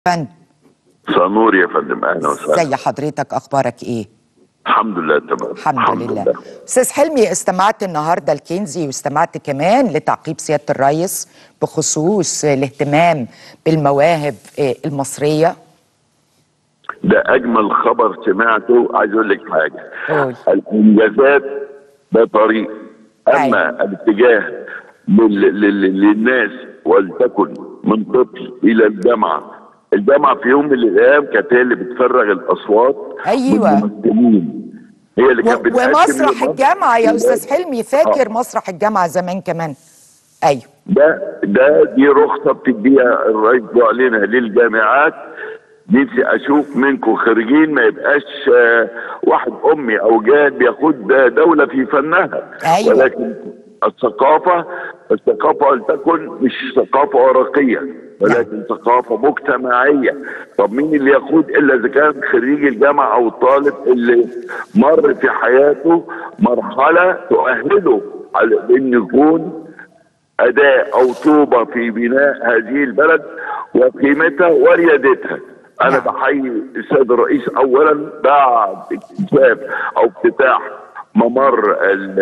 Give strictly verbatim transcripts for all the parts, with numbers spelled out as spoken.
فندم. سنور يا فندم، اهلا وسهلا. زي حضرتك، اخبارك ايه؟ الحمد لله تمام. الحمد, الحمد لله. استاذ حلمي، استمعت النهارده الكنزي واستمعت كمان لتعقيب سياده الرئيس بخصوص الاهتمام بالمواهب المصريه. ده اجمل خبر سمعته. عايز اقول لك حاجه، قول. الانجازات ده طريق، اما أيوة. الاتجاه لل... لل... للناس، ولتكن من طفل الى الجامعه. الجامعه في يوم من الايام كانت هي اللي بتفرغ الاصوات. ايوه، بالممثلين. هي اللي كانت بتقدم ومسرح الجامعه يا استاذ حلمي، فاكر آه. مسرح الجامعه زمان كمان. ايوه، ده ده دي رخصه بتديها الرئيس علينا للجامعات. نفسي اشوف منكم خريجين ما يبقاش آه واحد امي او جاد بياخد دوله في فنها. أيوة. ولكن الثقافه الثقافه ولتكن مش ثقافه ورقيه، ولكن نعم. ثقافه مجتمعيه. طب مين اللي ياخد الا اذا كان خريج الجامعه او الطالب اللي مر في حياته مرحله تؤهله على ان يكون اداه او طوبه في بناء هذه البلد وقيمتها وريادتها. انا بحيي السيد الرئيس اولا بعد اكتشاف او افتتاح ممر ال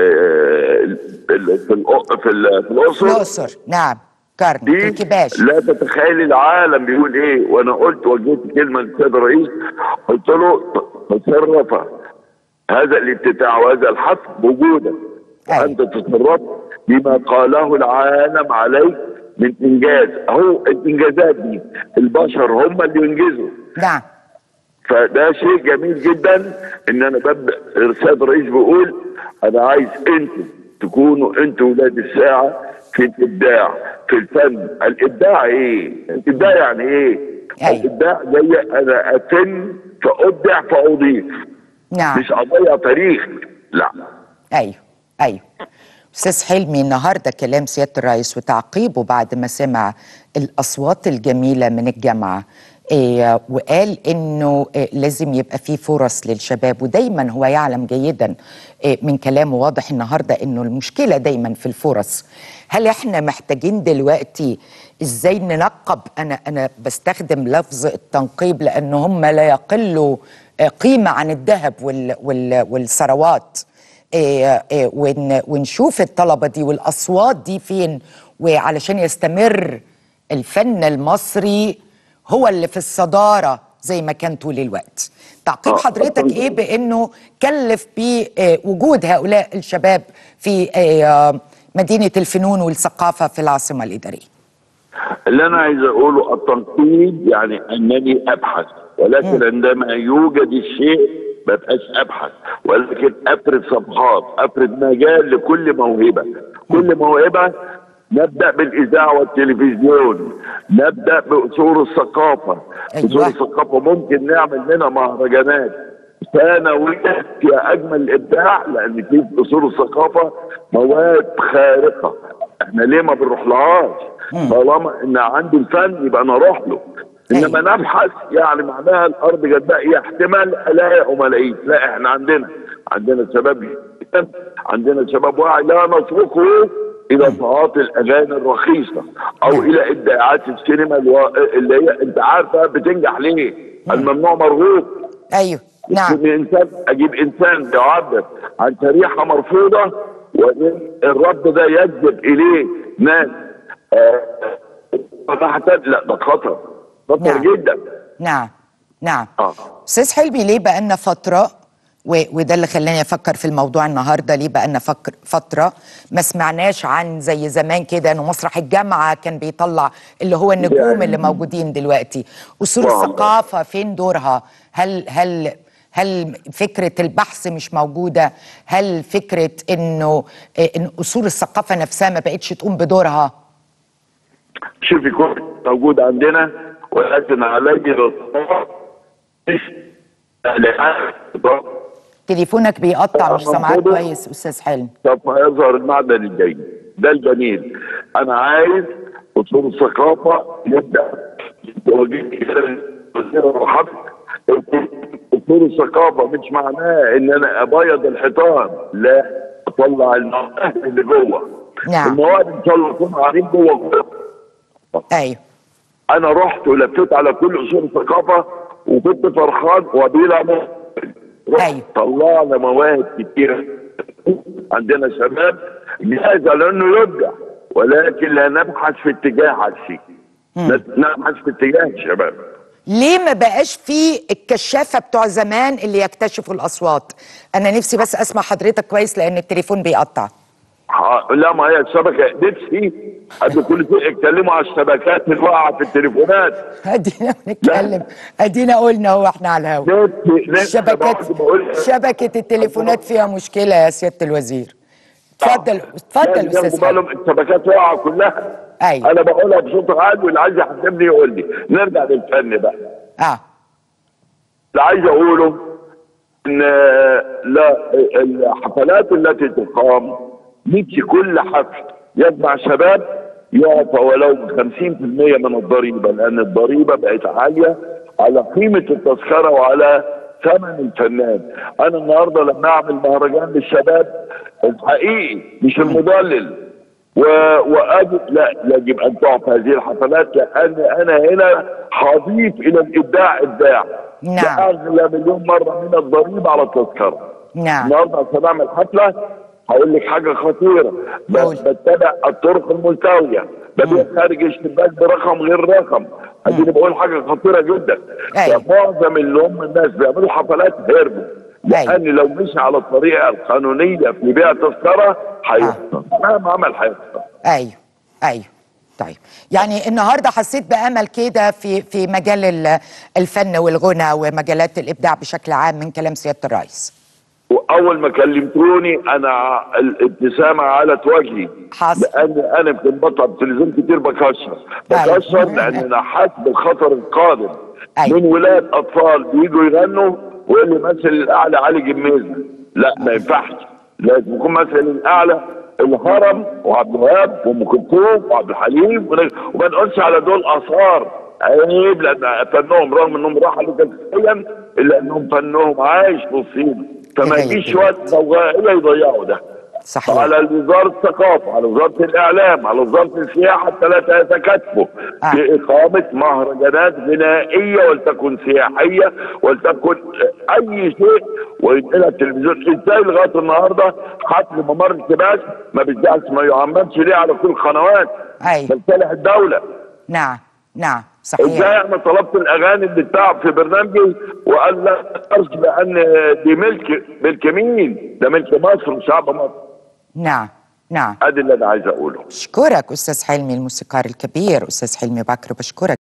في في الاقصر. الاقصر نعم، كرم في الكباش. لا تتخيل العالم بيقول ايه. وانا قلت وجهت كلمه للسيد الرئيس، قلت له تصرف هذا الافتتاح وهذا الحفل بوجودك. أيوة. انت تصرفت بما قاله العالم عليك من انجاز. اهو الانجازات دي البشر هم اللي ينجزوا. نعم. فده شيء جميل جدا ان انا ببدا. السيد الرئيس بيقول انا عايز انتوا تكونوا انتوا ولاد الساعه في الابداع في الفن. الابداع ايه؟ الابداع يعني ايه؟ أيوة. الابداع جاي انا افن فابدع فاضيف. نعم. مش اضيع تاريخ، لا. ايوه ايوه. استاذ حلمي، النهارده كلام سياده الرئيس وتعقيبه بعد ما سمع الاصوات الجميله من الجامعه، إيه وقال انه إيه لازم يبقى في فرص للشباب، ودايما هو يعلم جيدا إيه من كلامه واضح النهارده انه المشكله دايما في الفرص. هل احنا محتاجين دلوقتي ازاي ننقب؟ انا انا بستخدم لفظ التنقيب لان هم لا يقلوا قيمه عن الذهب وال وال والثروات. إيه إيه ون ونشوف الطلبة دي والأصوات دي فين، وعلشان يستمر الفن المصري هو اللي في الصدارة زي ما كان طول الوقت. تعقيب حضرتك إيه بأنه كلف بوجود هؤلاء الشباب في مدينة الفنون والثقافة في العاصمة الإدارية؟ اللي أنا عايز أقوله التنقيب يعني أنني أبحث، ولكن م. عندما يوجد الشيء ما بقاش ابحث، ولكن افرد صفحات، افرد مجال لكل موهبه. كل موهبه نبدا بالاذاعه والتلفزيون، نبدا باصول الثقافه. أيوة. اصول الثقافه ممكن نعمل منها مهرجانات ثانويه فيها اجمل الابداع، لان في اصول الثقافه مواد خارقه. احنا ليه ما بنروحلهاش؟ طالما ان عندي الفن يبقى انا اروح له. انما أيوة. نبحث يعني معناها الارض جداء احتمال الاقي وما الاقيش. لا، احنا عندنا عندنا شباب عندنا شباب واعي لا نتركه الى تعاطي الاغاني الرخيصه او أيوة. الى ابداعات السينما اللي هي انت عارفه بتنجح ليه؟ الممنوع مرغوب. ايوه نعم. انسان اجيب انسان بيعبر عن شريحه مرفوضه والرب ده يجذب اليه ناس آه لا ده خطر خطر نعم. جدا. نعم نعم. اه استاذ حلمي، ليه بقالنا فتره و... وده اللي خلاني افكر في الموضوع النهارده، ليه بقالنا فكر فتره ما سمعناش عن زي زمان كده انه مسرح الجامعه كان بيطلع اللي هو النجوم يعني اللي موجودين دلوقتي؟ اصول الثقافه فين دورها؟ هل هل هل فكره البحث مش موجوده؟ هل فكره انه ان اصول الثقافه نفسها ما بقتش تقوم بدورها؟ شوفي كل موجود عندنا، ولكن علي تليفونك بيقطع مش سامعاك كويس استاذ حلمي. طب يظهر المعدن الجيد ده الجميل. انا عايز اصول الثقافه يبدا اصول الثقافه مش معناه ان انا ابيض الحيطان، لا، اطلع المواد اللي جوه. نعم. المواد ان شاء الله تكون عارفين جوه. ايوه انا رحت ولفيت على كل اصول الثقافه وكنت فرحان وبلا م- أيوة. طلعنا مواهب كتيره، عندنا شباب جاهزه لانه يبدع، ولكن لا نبحث في اتجاه عكسي، لا نبحث في اتجاه الشباب. ليه ما بقاش في الكشافة بتوع زمان اللي يكتشفوا الأصوات؟ أنا نفسي بس أسمع حضرتك كويس لأن التليفون بيقطع. ح- لا، ما هي الشبكه نفسي قبل كل شيء اتكلموا على الشبكات اللي واقعه في التليفونات. ادينا بنتكلم، ادينا قلنا هو احنا على الهوا. نفسي نفسي الشبكات، برضه بقول شبكة التليفونات فيها مشكلة يا سيادة الوزير. اتفضل اتفضل لازم استاذ ياخدوا حامد. بالهم، الشبكات واقعه كلها. أيوة. انا بقولها بصوت عالي واللي عايز يحاسبني يقول لي. نرجع للفن بقى. اه اللي عايز اقوله ان لا، الحفلات التي تقام نفسي كل حفل يجمع شباب يعطى ولو ب خمسين بالمئة من الضريبه، لان الضريبه بقت عاليه على قيمه التذكره وعلى ثمن الفنان. انا النهارده لما اعمل مهرجان للشباب الحقيقي مش المضلل و... واجب، لا، يجب ان تعطى هذه الحفلات، لان انا هنا هضيف الى الابداع ابداع. نعم. اغلى مليون مره من الضريبه على التذكره. نعم. النهارده عشان اعمل حفله هقول لك حاجه خطيره، قول. بس بتبع الطرق الملتويه، ببيع خارج الشباك برقم غير رقم. اديني بقول حاجه خطيره جدا. أيوة. معظم اللي هم الناس بيعملوا حفلات هربوا، أيوة. لان لو مشي على الطريقه القانونيه في بيع تذكره هيخسر، مهما عمل هيخسر. ايوه ايوه. طيب يعني النهارده حسيت بامل كده في في مجال ال- الفن والغنى ومجالات الابداع بشكل عام من كلام سياده الرئيس. واول ما كلمتوني انا الابتسامه علت وجهي، حصل. لان انا يمكن بطلع بالتلفزيون كتير بكشر أيوة. بكشر لان انا حاسس بالخطر القادم. أيوة. من ولاد اطفال بيجوا يغنوا ويقول لي مثل الاعلى علي جميزه. لا، ما ينفعش، لازم يكون مثل الاعلى الهرم وعبد الوهاب وام كلثوم وعبد الحليم، وما نقولش على دول اثار. عيب، لان فنهم رغم انهم راحوا جنسيا الا انهم فنهم عايش في الصين، فما يجيش وقت ضوئيه يضيعوا ده. صحيح. على وزاره الثقافه، على وزاره الاعلام، على وزاره السياحه، الثلاثه يتكاتفوا آه. في اقامه مهرجانات غنائيه ولتكن سياحيه ولتكن اي شيء وينقلها التلفزيون. ازاي لغايه النهارده حفل ممر الكباش ما بيذاعش، ما يعممش ليه على كل القنوات؟ أيوة. لصالح الدوله. نعم نعم ازاي صحيح. انا طلبت الاغاني اللي بتاع في برنامجي وقال لا تقدرش لان دي ملك ملك مين؟ ده ملك مصر وشعب مصر. نعم نعم. ادي اللي انا عايز اقوله. بشكرك استاذ حلمي الموسيقار الكبير استاذ حلمي بكر، بشكرك.